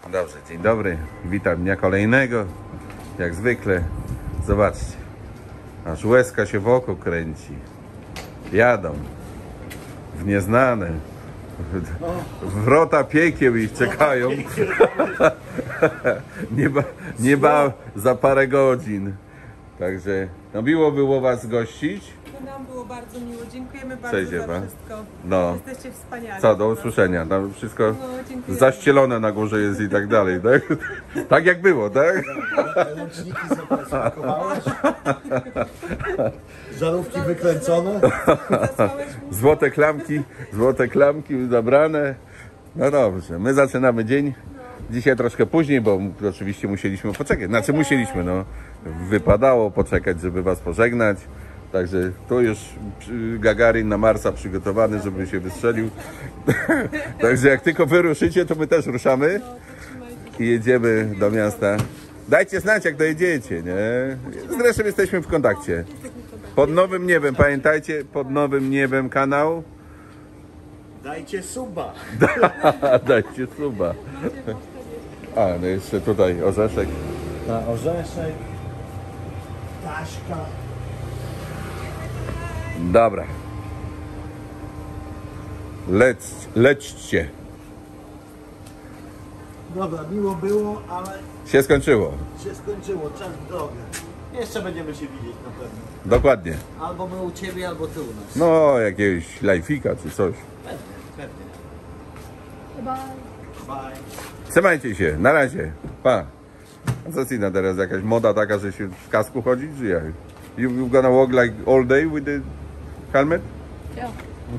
Dobrze, dzień dobry. Witam dnia kolejnego. Jak zwykle. Zobaczcie. Aż łezka się wokół kręci. Jadą. W nieznane. Wrota piekieł ich czekają. Nieba za parę godzin. Także no miło było was gościć. Nam było bardzo miło. Dziękujemy bardzo za wszystko. No. Jesteście wspaniali. Co, do usłyszenia. Tam wszystko No, zaścielone na górze jest i tak dalej, tak? Tak jak było, tak? Łączniki zapakowałaś? Żarówki wykręcone? Złote klamki zabrane. No dobrze, my zaczynamy dzień. Dzisiaj troszkę później, bo oczywiście musieliśmy poczekać. Znaczy musieliśmy, no. Wypadało poczekać, żeby was pożegnać. Także tu już Gagarin na Marsa przygotowany, żeby się wystrzelił. Także jak tylko wy ruszycie, to my też ruszamy i jedziemy do miasta. Dajcie znać, jak dojedziecie, nie? Zresztą jesteśmy w kontakcie. Pod nowym niebem, pamiętajcie, pod nowym niebem kanał. Dajcie suba. Dajcie suba. A, no jeszcze tutaj orzeszek. Na orzeszek. Taśka. Dobra. Lećcie. Dobra, miło było, ale Się skończyło. się skończyło. Czas w drogę. Jeszcze będziemy się widzieć na pewno. Dokładnie. Albo my u ciebie, albo ty u nas. No, jakiegoś lajfika czy coś. Pewnie. Bye. Bye. Trzymajcie się. Na razie. Pa. A co Sina teraz? Jakaś moda taka, że się w kasku chodzi? Czy jak? You gonna walk like all day with the helmet? Yeah.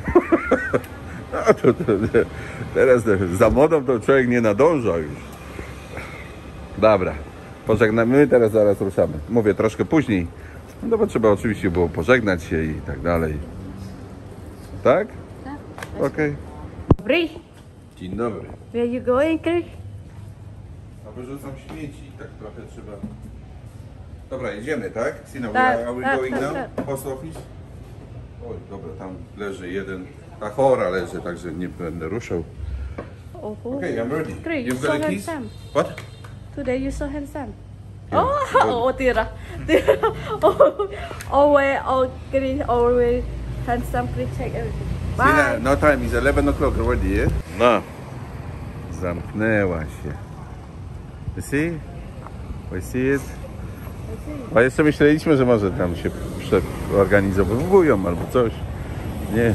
No to teraz za modą to człowiek nie nadąża już. Dobra. Pożegnamy. My teraz zaraz ruszamy. Mówię troszkę później. No bo trzeba oczywiście było pożegnać się i tak dalej. Tak? Tak. Okej. Dobry. Dzień dobry. Where you going, Chris? A wyrzucam śmieci, tak trochę trzeba. Dobra, jedziemy, tak? Sina, Tak, are we tak, going tak, now? tak. Post office? Oj, dobra, tam leży jeden. Ta chora leży, także nie będę ruszał. Oh, Okay, I'm ready. Chris, You've you're so got the keys? handsome. What? Today you're so handsome. Yeah, Oh, oh, Tira. Oh, always, Chris, always handsome. Chris, check everything. Sina, Bye. no time, is 11 o'clock already, yeah? No. Zamknęła się. You see? We see it? A jeszcze myśleliśmy, że może tam się przeorganizowują albo coś. Nie.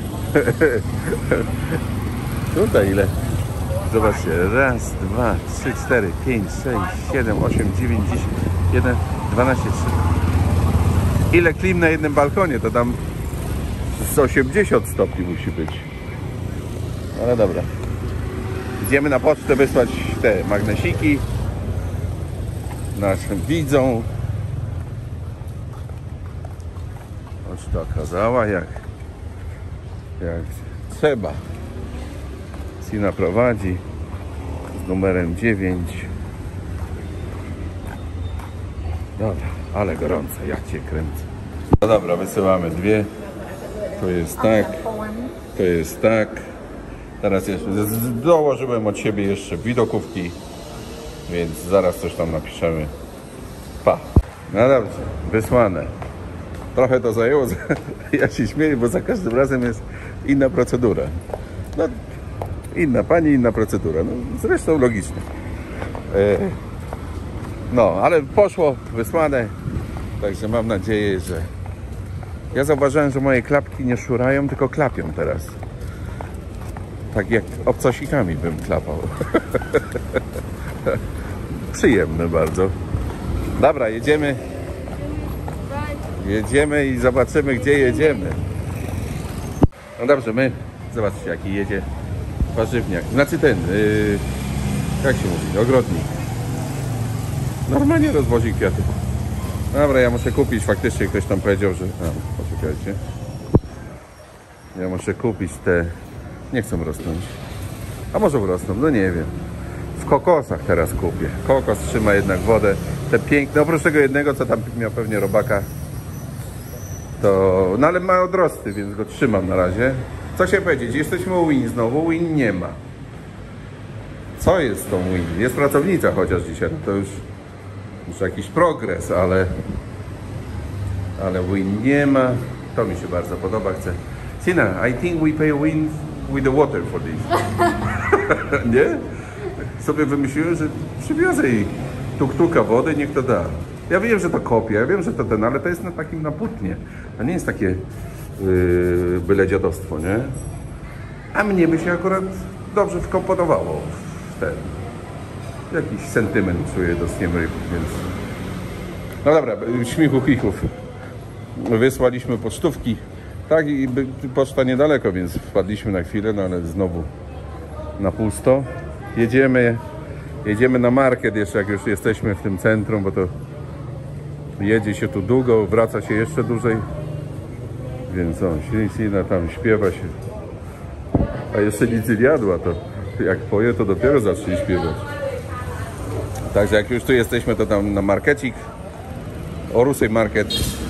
Tutaj ile? Zobaczcie. Raz, dwa, trzy, cztery, pięć, sześć, siedem, 8, 9, 10, 11, 12, 3. Ile klim na jednym balkonie? To tam z 80 stopni musi być. Ale dobra. Idziemy na pocztę wysłać te magnesiki naszym widzom. Poczta okazała jak trzeba. Sina prowadzi z numerem 9. Dobra, ale gorąco, ja cię kręcę. No dobra, wysyłamy dwie. To jest tak, to jest tak. Teraz jeszcze dołożyłem od siebie jeszcze widokówki, więc zaraz coś tam napiszemy. Pa. No dobrze, wysłane. Trochę to zajęło, ja się śmieję, bo za każdym razem jest inna procedura. No, inna pani, inna procedura. No, zresztą logiczne. No, ale poszło, wysłane. Także mam nadzieję, że... Ja zauważyłem, że moje klapki nie szurają, tylko klapią teraz. Tak jak obcosikami bym klapał. Przyjemne bardzo. Dobra, jedziemy. Jedziemy i zobaczymy, gdzie jedziemy. No dobrze, my... Zobaczcie, jaki jedzie warzywniak. Znaczy ten... jak się mówi? Ogrodnik. Normalnie rozwozi kwiaty. Dobra, ja muszę kupić. Faktycznie ktoś tam powiedział, że... poczekajcie. Ja muszę kupić te... Nie chcą rosnąć. A może wrosną, no nie wiem. W kokosach teraz kupię. Kokos trzyma jednak wodę. Te piękne, oprócz tego jednego, co tam miał pewnie robaka, to... No ale ma odrosty, więc go trzymam na razie. Co się powiedzieć? Jesteśmy u Win znowu. Win nie ma. co jest z tą Win? Jest pracownica chociaż dzisiaj, to już jakiś progres, ale Win nie ma. To mi się bardzo podoba, chcę. Sina, I think we pay Win with the water for this. Nie? Sobie wymyśliłem, że przywiozę jej tuk-tuka wody, niech to da. Ja wiem, że to kopia, ja wiem, że to ale to jest na takim naputnie. To nie jest takie byle dziadostwo, nie? A mnie by się akurat dobrze wkomponowało w ten. Jakiś sentyment czuję do Siem Reap, więc... No dobra, śmichu chichów. Wysłaliśmy pocztówki. Tak, i poczta niedaleko, więc wpadliśmy na chwilę, no ale znowu na pusto. Jedziemy na market jeszcze, jak już jesteśmy w tym centrum, bo to jedzie się tu długo, wraca się jeszcze dłużej. Więc Sina tam śpiewa się. A jeszcze nic nie jadła, to jak poje, to dopiero zacznie śpiewać. Także jak już tu jesteśmy, to tam na markecik. Orusej Market.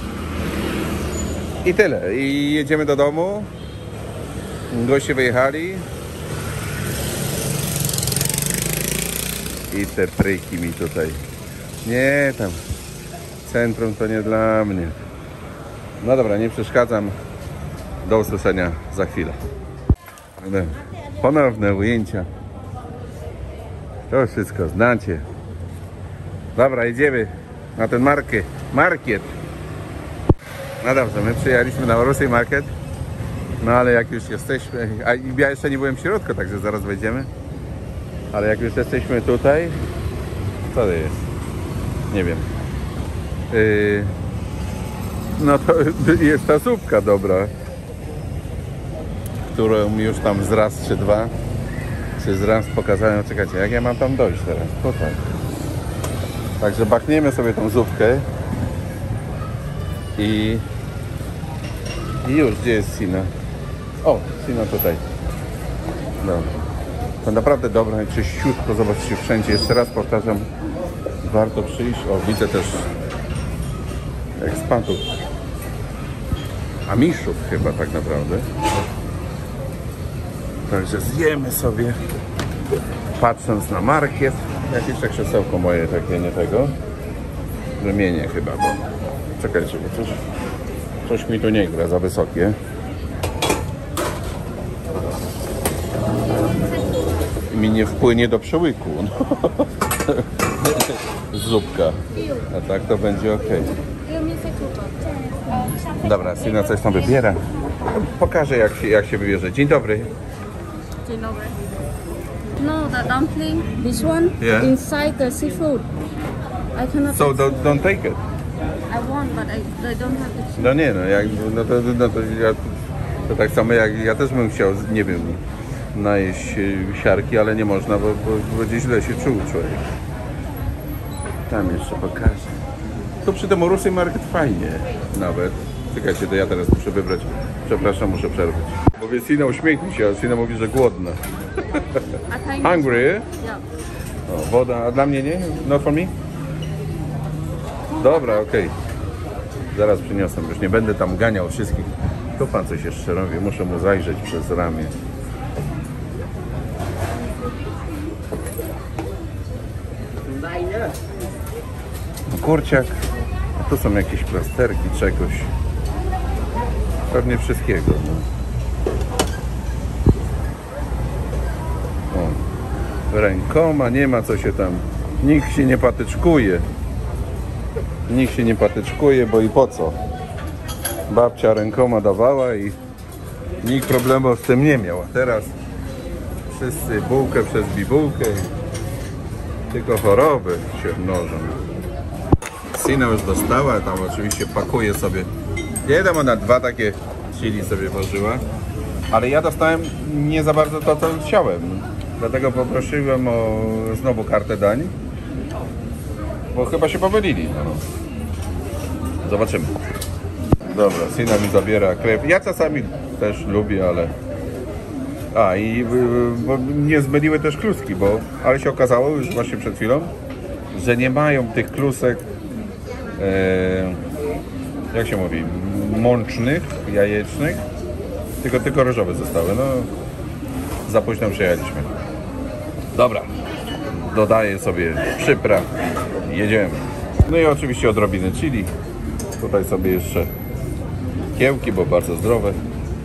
I tyle. I jedziemy do domu. Goście wyjechali. I te pryki mi tutaj. Nie, tam centrum to nie dla mnie. No dobra, nie przeszkadzam. Do usłyszenia za chwilę. Ponowne ujęcia. To wszystko znacie. Dobra, idziemy na ten market. No dobrze, my przyjechaliśmy na Orusej Market. No ale jak już jesteśmy... A ja jeszcze nie byłem w środku, także zaraz wejdziemy. Ale jak już jesteśmy tutaj... Co to jest? Nie wiem. No to jest ta zupka dobra. Którą już tam zraz czy dwa. Czy zraz pokazałem. Czekajcie, jak ja mam tam dojść teraz? Tutaj. Także bachniemy sobie tą zupkę. I już, gdzie jest Sina? O, Sina tutaj. Dobra. To naprawdę dobre, czyściutko, zobaczcie wszędzie. Jeszcze raz powtarzam, warto przyjść. O, widzę też ekspatów. Amiszów chyba tak naprawdę. Także zjemy sobie, patrząc na market. Jakieś tak krzesełko moje takie, nie tego. Wymienię chyba, bo... Czekajcie, bo coś mi tu nie gra za wysokie. Mi nie wpłynie do przełyku. Zupka. A tak to będzie ok. Dobra, Sina coś tam wybiera. Pokażę jak się wybierze. Dzień dobry. Dzień dobry. No, the dumpling, this one, Yeah. inside the seafood. I cannot... So don't take it. I want, but I don't have the... No nie, to tak samo jak ja też bym chciał, nie wiem, najeść siarki, ale nie można, bo będzie źle się czuł człowiek. Tam jeszcze pokażę. Tu przy tym Orusej Market fajnie nawet. Czekajcie, to ja teraz muszę wybrać. Przepraszam, muszę przerwać. Mówię, Sina, uśmiechnij się, a Sina mówi, że głodna. Hungry? Yeah. O, woda, a dla mnie nie? Not for me? Dobra, okej. Zaraz przyniosę, już nie będę tam ganiał wszystkich. Tu pan coś jeszcze robi, muszę mu zajrzeć przez ramię. Kurciak. A tu są jakieś plasterki czegoś. Pewnie wszystkiego. No. O. Rękoma, nie ma co się tam. Nikt się nie patyczkuje. Nikt się nie patyczkuje, bo i po co? Babcia rękoma dawała i nikt problemu z tym nie miał. A teraz wszyscy bułkę przez bibułkę. Tylko choroby się mnożą. Sina już dostała, tam oczywiście pakuje sobie. Jeden ona dwa takie chili sobie włożyła. Ale ja dostałem nie za bardzo to, co chciałem. Dlatego poprosiłem o znowu kartę dań. Bo chyba się pomylili. No. Zobaczymy. Dobra, Sina mi zabiera krew. Ja czasami też lubię, ale... A i bo nie zmyliły też kluski, ale się okazało już właśnie przed chwilą, że nie mają tych klusek, jak się mówi, mącznych, jajecznych, tylko ryżowe zostały. No, za późno przyjechaliśmy. Dobra, dodaję sobie przypraw, jedziemy. No i oczywiście odrobiny chili. Tutaj sobie jeszcze kiełki, bo bardzo zdrowe.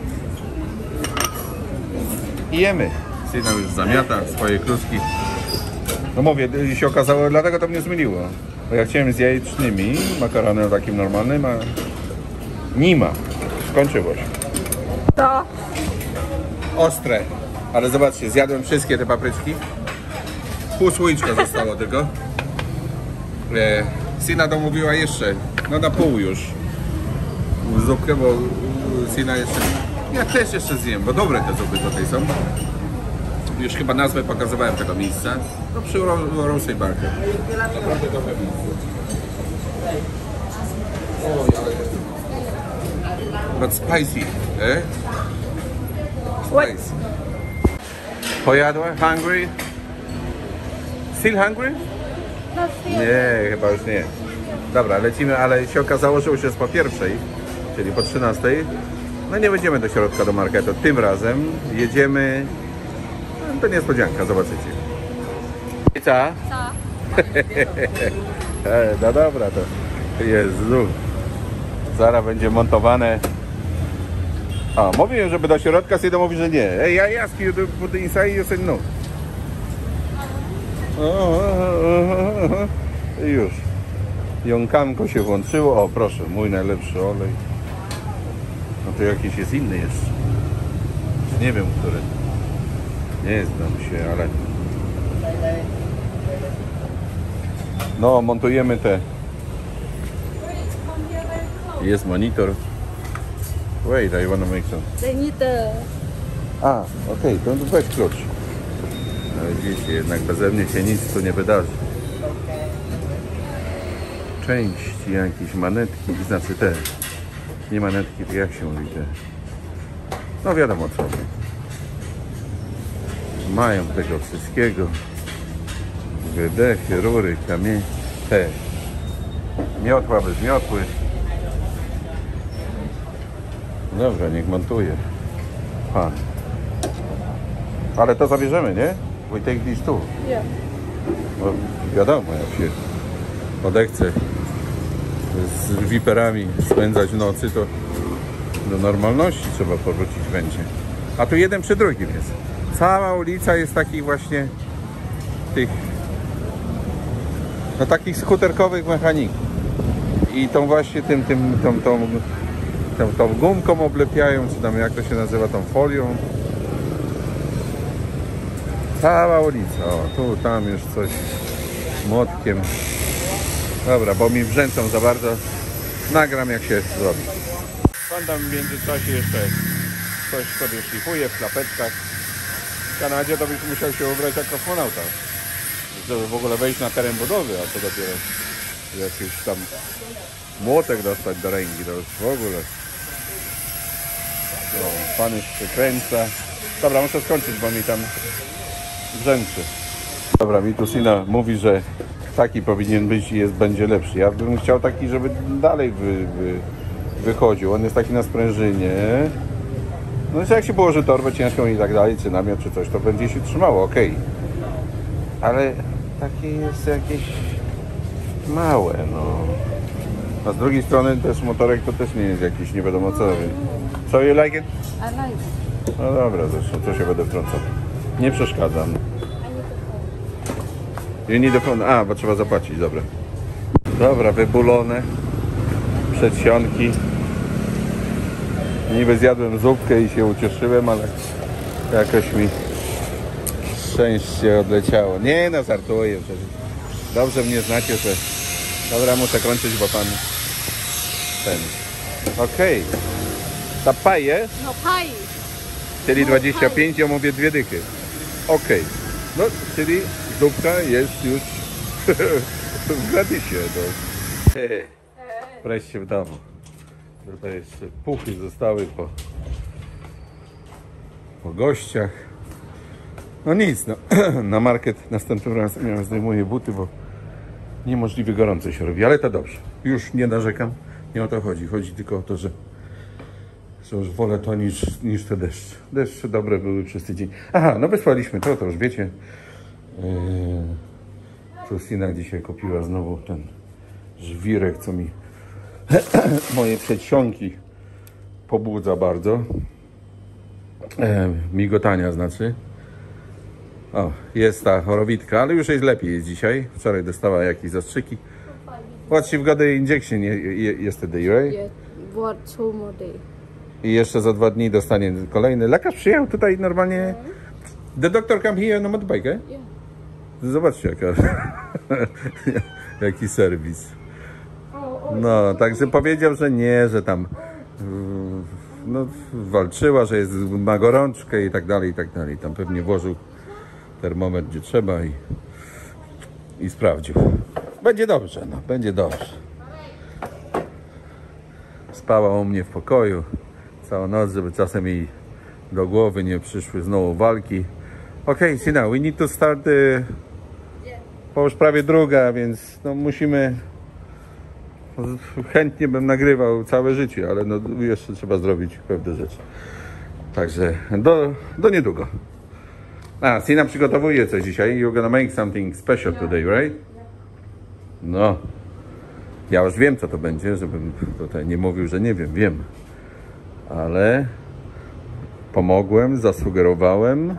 I jemy. Syna już zamiata swoje kluski. No mówię, się okazało, dlatego to mnie zmyliło. Bo ja chciałem z jajecznymi, makaronem takim normalnym, a nie ma. Skończyło się. To. Ostre. Ale zobaczcie, zjadłem wszystkie te papryczki. Pół słoiczka zostało tylko. Syna domówiła jeszcze, no na pół już. Zupkę, bo Syna jeszcze... Ja też jeszcze zjem, bo dobre te zupy tutaj są. Już chyba nazwę pokazywałem tego miejsca. No przy Rosie Barker. Naprawdę dobre miejsce. But spicy, eh? Spicy. Pojadła? Hungry? Still hungry? Nie, chyba już nie. Dobra, lecimy, ale się okazało, że już jest po pierwszej, czyli po 13. No nie będziemy do środka do marketu. Tym razem jedziemy... No, to niespodzianka, zobaczycie. I co? Co? No dobra, to Jezu. Zaraz będzie montowane. A, mówiłem, żeby do środka, Syda mówi, że nie. Ej, I ask you to put the inside, you said no. I już. Jąkanko się włączyło. O, proszę, mój najlepszy olej. No to jakiś jest inny jeszcze. Nie wiem, który. Nie znam się, ale... No, montujemy te... Jest monitor. Wait, I wanna make some... They need the... A, okej, to weź klucz. No widzicie, jednak beze mnie się nic tu nie wydarzy. Części, jakieś manetki, znaczy te... Nie manetki, to jak się mówi te... No wiadomo co. Mają tego wszystkiego. Wydechy, rury, kamienie. Te. Miotła bez miotły. Dobra, niech montuje. Pan. Ale to zabierzemy, nie? We take these too. Yeah. No, wiadomo, jak się odechce z wiperami spędzać nocy, to do normalności trzeba powrócić będzie. A tu jeden przy drugim jest. Cała ulica jest takich właśnie tych no takich skuterkowych mechaników. I tą właśnie tą gumką oblepiają, czy tam jak to się nazywa, tą folią. Cała ulica. O, tu, tam już coś młotkiem. Dobra, bo mi brzęczą za bardzo. Nagram jak się zrobi. Pan tam w międzyczasie jeszcze coś sobie szlifuje w klapeczkach. W Kanadzie to byś musiał się ubrać jak kosmonauta, żeby w ogóle wejść na teren budowy, a to dopiero jakiś tam młotek dostać do ręki, to już w ogóle. No, pan już się kręca. Dobra, muszę skończyć, bo mi tam brzęczy. Dobra, mi tu Syna mówi, że taki powinien być i będzie lepszy. Ja bym chciał taki, żeby dalej wychodził. On jest taki na sprężynie. No jak się położy torbę ciężką i tak dalej, czy namiot, czy coś, to będzie się trzymało, ok. Ale takie jest jakieś małe, no. A z drugiej strony też motorek to też nie jest jakiś nie wiadomo co. So you like it? I like it. No dobra, zresztą to się będę wtrącał. Nie przeszkadzam. You need a phone. A, bo trzeba zapłacić, dobra. Dobra, wybulone. Przedsionki. Niby zjadłem zupkę i się ucieszyłem, ale jakoś mi szczęście odleciało. Nie no, żartuję przecież. Dobrze mnie znacie, że... Dobra, muszę kończyć, bo pan... Ten... Okej. Ta paje, No pie. czyli 25, ja mówię 2 dychy. Okej. No, czyli zupka jest już w gratisie. No. Wreszcie w domu. Tutaj jeszcze puchy zostały po gościach. No nic, no. Na market następnym razem ja zdejmuję buty, bo niemożliwie gorąco się robi, ale to dobrze. Już nie narzekam, nie o to chodzi. Chodzi tylko o to, że już wolę to niż te deszcze. Deszcze dobre były przez tydzień. Aha, no wysłaliśmy to już wiecie. Krystyna dzisiaj kupiła znowu ten żwirek, co mi moje przedsionki pobudza bardzo. Migotania znaczy. O, jest ta chorobitka, ale już jest lepiej jest dzisiaj. Wczoraj dostała jakieś zastrzyki. What you've got the injection yesterday, right? Yeah, what 2 more days. I jeszcze za 2 dni dostanie kolejny. Lekarz przyjechał tutaj normalnie. The doctor come here na motorbike, eh? Yeah. Zobaczcie jaki serwis. No, także powiedział, że nie, że tam no, walczyła, że ma gorączkę i tak dalej, i tak dalej. Tam pewnie włożył termometr gdzie trzeba i sprawdził. Będzie dobrze, no, będzie dobrze. Spała u mnie w pokoju całą noc, żeby czasem jej do głowy nie przyszły znowu walki. Okej, Sina, we need to start bo już prawie druga, więc no musimy. Chętnie bym nagrywał całe życie, ale no jeszcze trzeba zrobić pewne rzeczy. Także do niedługo. Sina przygotowuje coś dzisiaj. You're gonna make something special today, right? No. Ja już wiem, co to będzie, żebym tutaj nie mówił, że nie wiem. Wiem. Ale pomogłem, zasugerowałem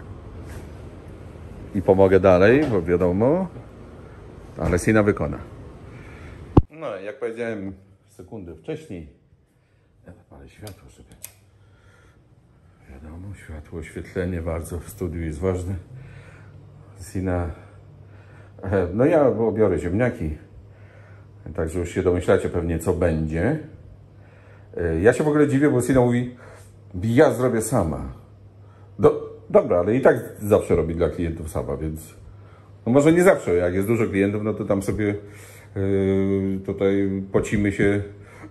i pomogę dalej, bo wiadomo, ale Sina wykona. No, jak powiedziałem sekundę wcześniej, ja zapalę światło, żeby wiadomo, światło, oświetlenie bardzo w studiu jest ważne. Sina, no ja obiorę ziemniaki, także już się domyślacie pewnie, co będzie. Ja się w ogóle dziwię, bo Sina mówi, ja zrobię sama. Dobra, ale i tak zawsze robi dla klientów sama, więc no może nie zawsze, jak jest dużo klientów, no to tam sobie tutaj pocimy się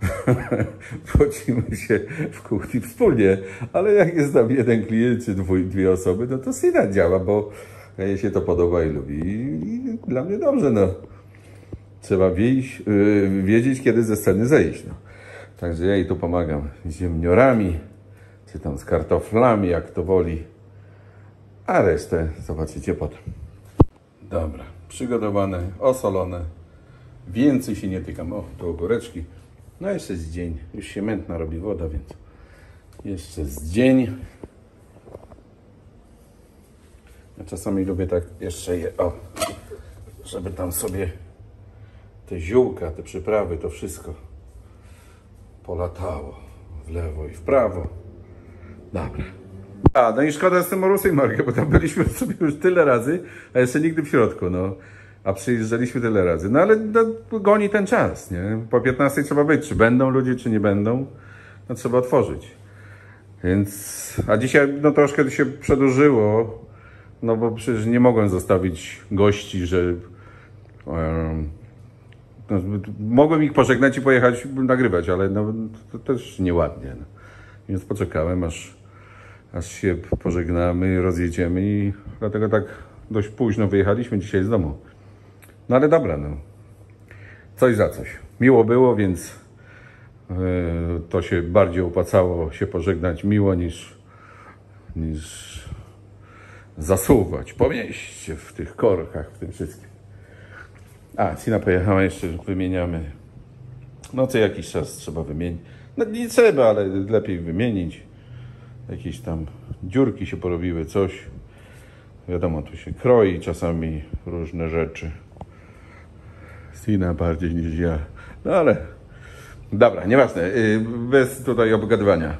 w kuchni wspólnie, ale jak jest tam jeden klient czy dwie osoby, no to Sina działa, bo jej się to podoba i lubi i dla mnie dobrze, no. Trzeba wiedzieć, kiedy ze sceny zejść, no. Także ja jej tu pomagam z ziemniorami, czy tam z kartoflami, jak to woli, a resztę zobaczycie potem. Dobra, przygotowane, osolone. Więcej się nie tykam. O, to ogóreczki. No jeszcze z dzień. Już się mętna robi woda, więc jeszcze z dzień. Ja czasami lubię tak jeszcze żeby tam sobie te ziółka, te przyprawy, to wszystko polatało w lewo i w prawo. Dobra. No i szkoda z tym Marusem, Markę, bo tam byliśmy sobie już tyle razy, a jeszcze nigdy w środku, no. A przyjeżdżaliśmy tyle razy. No ale no, goni ten czas, nie? Po 15 trzeba być. Czy będą ludzie, czy nie będą, no trzeba otworzyć. Więc, a dzisiaj no troszkę się przedłużyło, no bo przecież nie mogłem zostawić gości, że no, mogłem ich pożegnać i pojechać nagrywać, ale no to też nieładnie. No. Więc poczekałem, aż się pożegnamy, rozjedziemy i dlatego tak dość późno wyjechaliśmy dzisiaj z domu. No ale dobra, no. Coś za coś. Miło było, więc to się bardziej opłacało się pożegnać miło niż zasuwać po mieście, w tych korkach, w tym wszystkim. Sina pojechała, jeszcze wymieniamy. No co jakiś czas trzeba wymienić. No nie trzeba, ale lepiej wymienić. Jakieś tam dziurki się porobiły, coś. Wiadomo, tu się kroi czasami różne rzeczy. Sina bardziej niż ja. No ale dobra, nieważne. Bez tutaj obgadywania.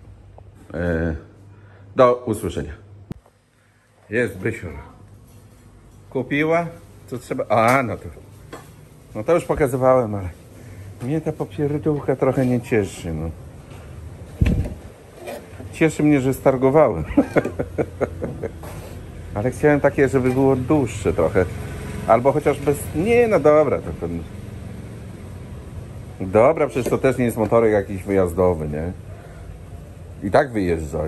Do usłyszenia. Jest Bysiur. Kupiła? Co trzeba? No to już pokazywałem, ale mnie ta popierdółka trochę nie cieszy. No. Cieszy mnie, że stargowałem. Ale chciałem takie, żeby było dłuższe trochę. Albo chociaż bez... Nie, no dobra. Dobra, przecież to też nie jest motorek jakiś wyjazdowy, nie? I tak wyjeżdża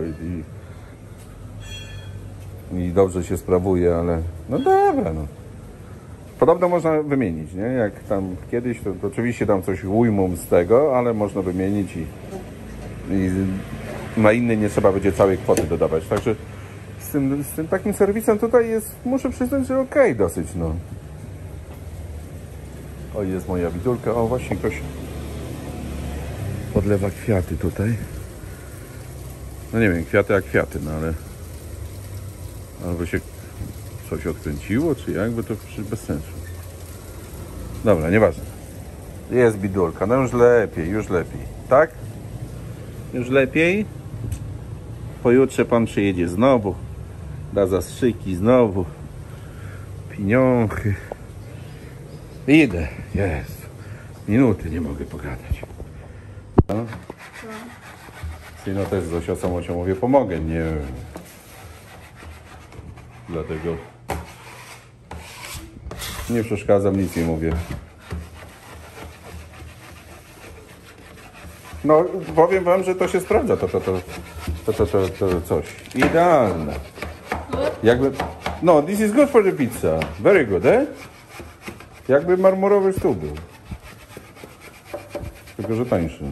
i dobrze się sprawuje, ale... No dobra, no. Podobno można wymienić, nie? Jak tam kiedyś, to oczywiście tam coś ujmą z tego, ale można wymienić i na inny nie trzeba będzie całej kwoty dodawać. Także z tym takim serwisem tutaj jest, muszę przyznać, że okej dosyć, no. O, jest moja widulka. O, właśnie ktoś podlewa kwiaty tutaj. No nie wiem, kwiaty jak kwiaty, no ale... Albo się coś odkręciło, czy jakby to bez sensu. Dobra, nieważne. Jest bidulka, no już lepiej, tak? Już lepiej? Pojutrze pan przyjedzie znowu, da zastrzyki znowu, pieniądze. Idę, jest. Minuty nie mogę pogadać. No? No też z Zosią Samosią mówię, pomogę, nie. Dlatego nie przeszkadzam, nic nie mówię. No, powiem wam, że to się sprawdza, to coś. Idealne. Jakby, no, this is good for the pizza. Very good, eh? Jakby marmurowy stół był. Tylko, że tańszy.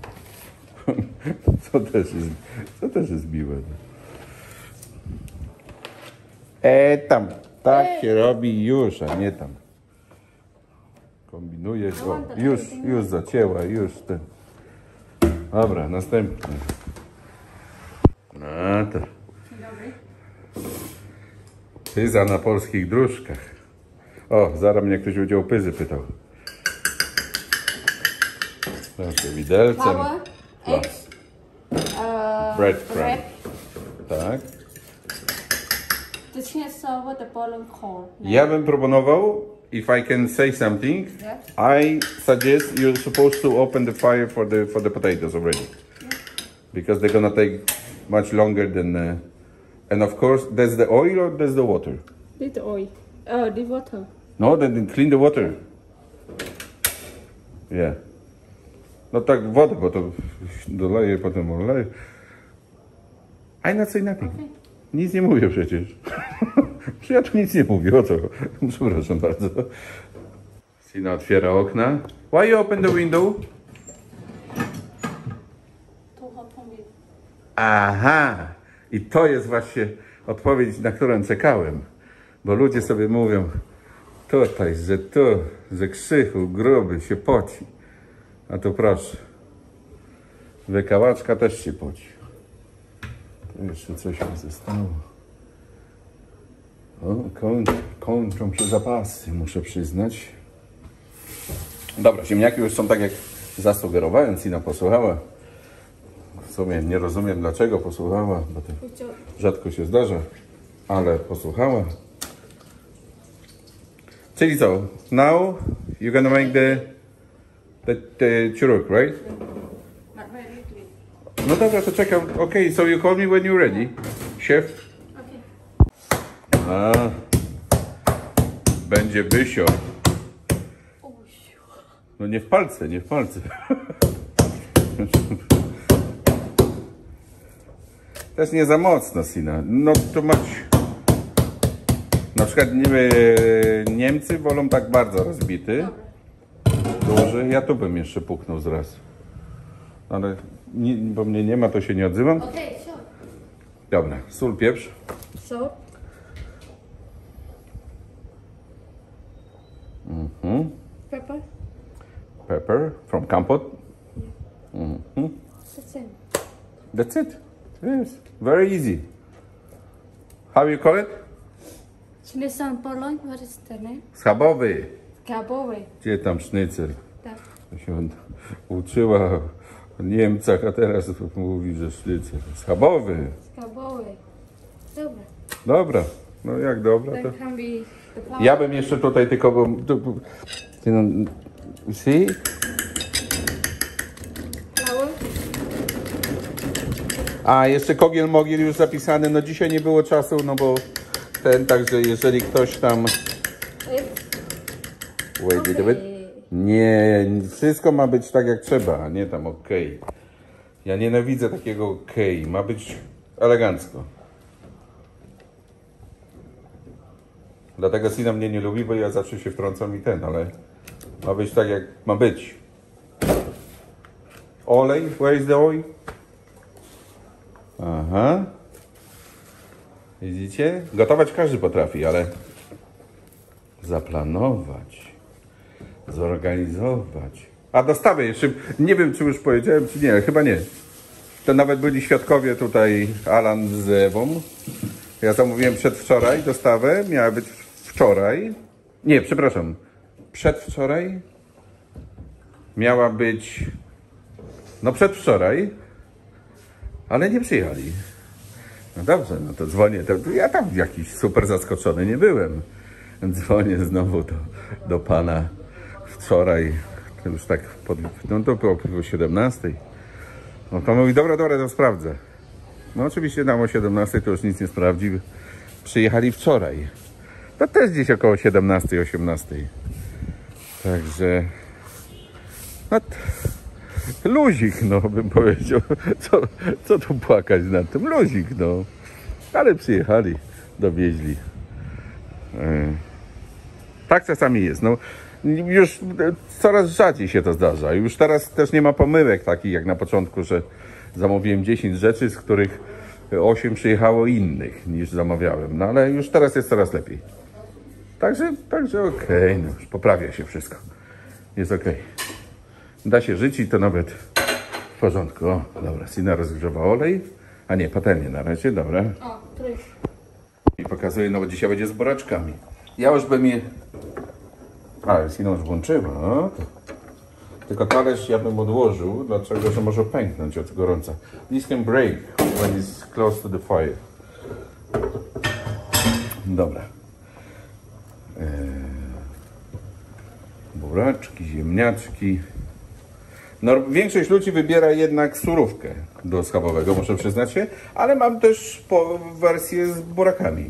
Co też jest miłe. Tam. Tak się robi już, a nie tam. Kombinujesz. O, już zacięła, już ten. Dobra, następny. No to. Pyza na polskich dróżkach. O, zaraz mnie ktoś będzie o pyzy pytał. Proszę, widelcem. Flour, eggs, bread. Tak. to się serve the boiling corn. Ja bym proponował, if I can say something, I suggest you're supposed to open the fire for the potatoes already. Because they're gonna take much longer than and of course there's the oil or there's the water? The oil. The water. No, then clean the water. Yeah. No tak, wodę, bo to doleję, potem oleję. I not say nothing. Okay. Nic nie mówię przecież. Ja tu nic nie mówię, o co? Przepraszam bardzo. Sina otwiera okna. Why you open the window? Aha! I to jest właśnie odpowiedź, na którą czekałem. Bo ludzie sobie mówią tutaj, że Krzychu gruby się poci. A to proszę. Wykałaczka też się poci. To jeszcze coś mi zostało. O, kończą się zapasy, muszę przyznać. Dobra, ziemniaki już są tak jak zasugerowałem, Sina posłuchała. W sumie nie rozumiem dlaczego posłuchała, bo to rzadko się zdarza, ale posłuchała. Czyli co? Now you're gonna make the churuk, right? No dobra, to czekam. Okay, so you call me when you're ready, chef. A, będzie Bysio. No nie w palce, nie w palce. Też nie za mocno, Sina. No to masz... Na przykład Niemcy wolą tak bardzo rozbity. Duży. Ja tu bym jeszcze puknął zraz. Ale bo mnie nie ma, to się nie odzywam. Okay, sure. Dobra, sól, pieprz. Salt. Pepper. Pepper from Kampot. That's it. That's it. Yes, very easy. How you call it? Schnitzel Poloń, what is the name? Schabowy. Schabowy. Gdzie tam sznycer? Tak. To się uczyła o Niemcach, a teraz mówi, że sznycer. Schabowy. Schabowy. Dobra. Dobra. No jak dobra, to... That can be the flour. Ja bym jeszcze tutaj tylko... See? Flour. A, jeszcze Kogiel Mogiel już zapisany. No dzisiaj nie było czasu, no bo także jeżeli ktoś tam... Wait a bit. Nie, wszystko ma być tak jak trzeba, a nie tam okej. Ja nienawidzę takiego okej. Ma być elegancko. Dlatego Sina mnie nie lubi, bo ja zawsze się wtrącam i ale ma być tak jak ma być. Olej, where is the oil? Aha. Widzicie? Gotować każdy potrafi, ale zaplanować, zorganizować. A dostawy jeszcze, nie wiem czy już powiedziałem, czy nie, chyba nie. To nawet byli świadkowie tutaj, Alan z Ewą. Ja zamówiłem przedwczoraj dostawę, miała być wczoraj. Nie, przepraszam, przedwczoraj. Miała być, no przedwczoraj, ale nie przyjechali. No dobrze, no to dzwonię, to ja tam jakiś super zaskoczony nie byłem. Dzwonię znowu do pana wczoraj, to już tak, no to było o 17. No to mówi, dobra, to sprawdzę. No oczywiście tam o 17 to już nic nie sprawdzi. Przyjechali wczoraj. To też gdzieś około 17, 18. Także no, luzik, no bym powiedział. Co tu płakać nad tym? Luzik, no. Ale przyjechali, dowieźli. Tak czasami jest. No, już coraz rzadziej się to zdarza. Już teraz też nie ma pomyłek takich jak na początku, że zamówiłem 10 rzeczy, z których 8 przyjechało innych niż zamawiałem. No ale już teraz jest coraz lepiej. Także okej, no, już poprawia się wszystko. Jest okej. Da się żyć i to nawet w porządku. O, dobra, Sina rozgrzewa olej. A nie, patelnię na razie, dobra. O, trój. I pokazuję, no bo dzisiaj będzie z buraczkami. Ja już bym je... A, Sina już włączyła, no. Tylko talerz ja bym odłożył, dlaczego, że może pęknąć od gorąca. This can break when it's close to the fire. Dobra. Buraczki, ziemniaczki. No, większość ludzi wybiera jednak surówkę do schabowego, muszę przyznać się, ale mam też wersję z burakami.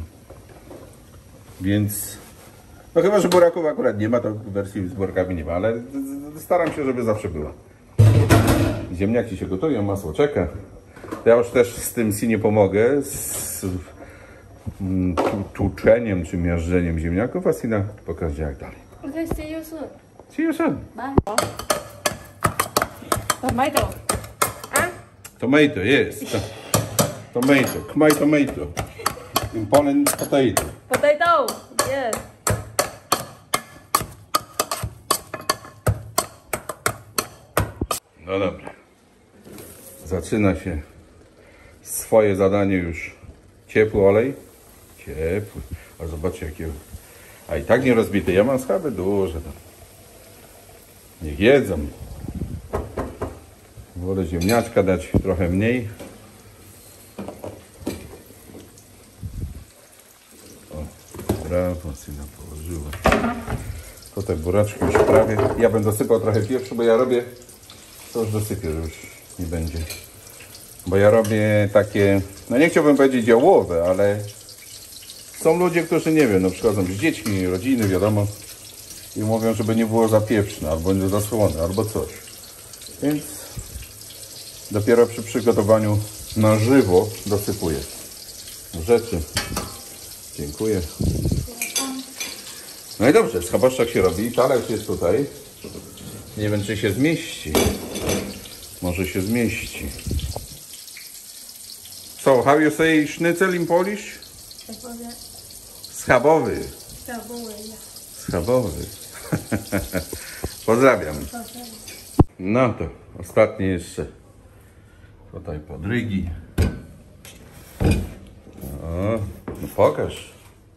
Więc, no chyba, że buraków akurat nie ma, to wersji z burakami nie ma, ale staram się, żeby zawsze była. Ziemniaki się gotują, masło czeka. Ja już też z tym Sinie pomogę, z tłuczeniem czy miażdżeniem ziemniaków, a Sina pokaże jak dalej. Okay, see you soon. See you soon. Bye. Tomato. Tomato, yes. Tomato. Khmer tomato. In Poland, potato. Potato. Yes. No dobra. Zaczyna się swoje zadanie już. Ciepły olej. Ciepły. A zobaczcie jakie... A i tak nie rozbity. Ja mam schaby duże tam. Niech jedzą. Wolę ziemniaczka dać trochę mniej. O, brawo, Sina położyła. Tutaj buraczki już prawie. Ja bym dosypał trochę pieprzu, bo ja robię... To już dosypię, już nie będzie. Bo ja robię takie... No nie chciałbym powiedzieć jałowe, ale... Są ludzie, którzy nie wiem, no przychodzą z dziećmi, rodziny, wiadomo. I mówią, żeby nie było za pieprzne, albo nie zasłone, albo coś. Więc... Dopiero przy przygotowaniu na żywo dosypuję rzeczy. Dziękuję. No i dobrze, schaboszczak się robi. Talerz jest tutaj. Nie wiem, czy się zmieści. Może się zmieści. So, how you say schnitzel in Polish? Schabowy. Schabowy. Pozdrawiam. No to ostatnie jeszcze. Tutaj podrygi. O, no pokaż.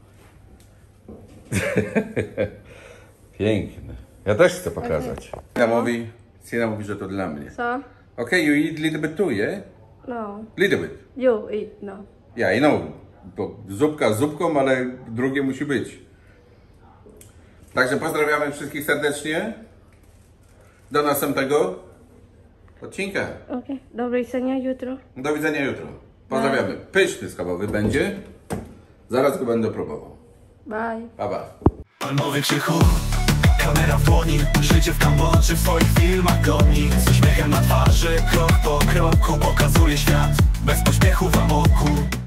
Piękne. Ja też chcę pokazać. Sina mówi, że to dla mnie. So? Okay, you eat little bit too, yeah? No. Little bit. You eat, no. Yeah, I know. Bo zupka z zupką, ale drugie musi być. Także pozdrawiamy wszystkich serdecznie. Do następnego odcinka. Okay. Do widzenia jutro. Do widzenia jutro. Pozdrawiamy. Pyszny schabowy będzie. Zaraz go będę próbował. Bye. Pa, pa. Palmowy Krzychu, kamera w dłoni. Życie w Kambodży w swoich filmach goni. Z uśmiechem na twarzy, krok po kroku pokazuje świat. Bez pośpiechu w amoku.